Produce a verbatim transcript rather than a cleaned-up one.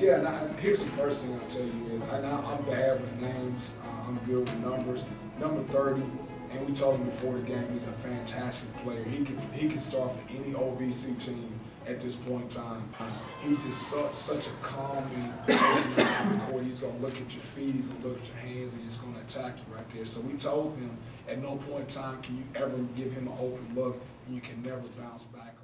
Yeah, and I, here's the first thing I'll tell you is, I know I'm bad with names, uh, I'm good with numbers. Number thirty, and we told him before the game, he's a fantastic player. He can he can start for any O V C team at this point in time. Uh, he's just su such a calming person on the court. He's gonna look at your feet, he's gonna look at your hands, and he's just gonna attack you right there. So we told him at no point in time can you ever give him an open look, and you can never bounce back.